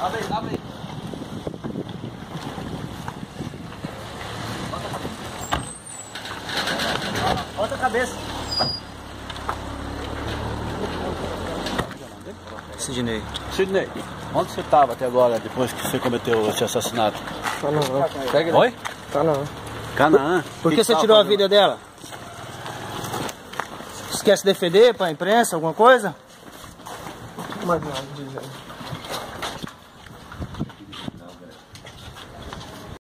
Abre aí, abre aí. Bota a cabeça. Sidney. Sidney, onde você estava até agora, depois que você cometeu esse assassinato? Canaã. Oi? Canaã. Canaã. Por que você tirou a vida dela? Esquece de defender pra imprensa, alguma coisa? Mais nada, dizendo.